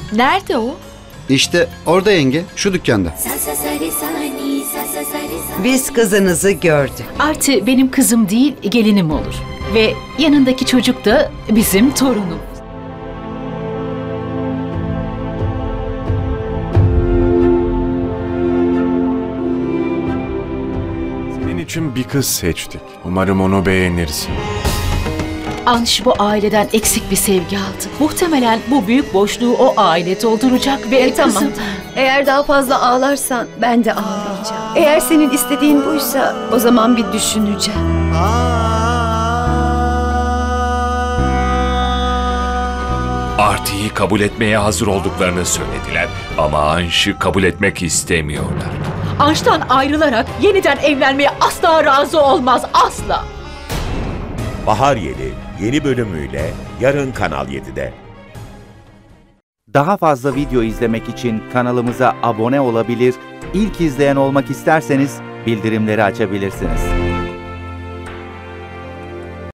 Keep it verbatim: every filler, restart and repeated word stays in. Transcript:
Nerede o? İşte orada yenge, şu dükkanda. Biz kızınızı gördük. Artı benim kızım değil, gelinim olur. Ve yanındaki çocuk da bizim torunum. Senin için bir kız seçtik. Umarım onu beğenirsin. Anş bu aileden eksik bir sevgi aldı. Muhtemelen bu büyük boşluğu o aile dolduracak ve E, tamam. kızım... Eğer daha fazla ağlarsan ben de ağlayacağım. Eğer senin istediğin buysa o zaman bir düşüneceğim. Artie'yi kabul etmeye hazır olduklarını söylediler ama Anş'ı kabul etmek istemiyorlar. Anş'tan ayrılarak yeniden evlenmeye asla razı olmaz, asla. Bahar Yeli yeni bölümüyle yarın Kanal yedide. Daha fazla video izlemek için kanalımıza abone olabilir, ilk izleyen olmak isterseniz bildirimleri açabilirsiniz.